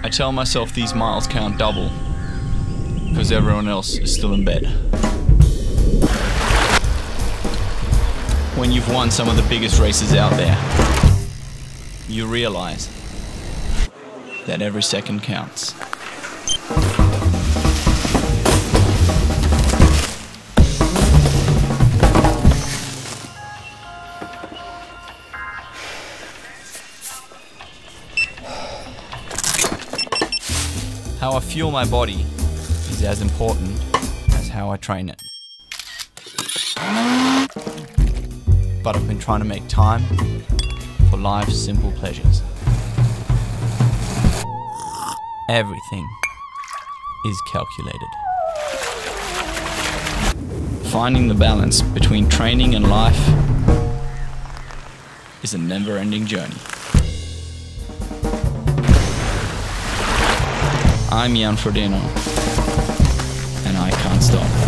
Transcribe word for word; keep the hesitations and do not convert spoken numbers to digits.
I tell myself these miles count double because everyone else is still in bed. When you've won some of the biggest races out there, you realize that every second counts. How I fuel my body is as important as how I train it. But I've been trying to make time for life's simple pleasures. Everything is calculated. Finding the balance between training and life is a never-ending journey. I'm Frodeno, and I can't stop.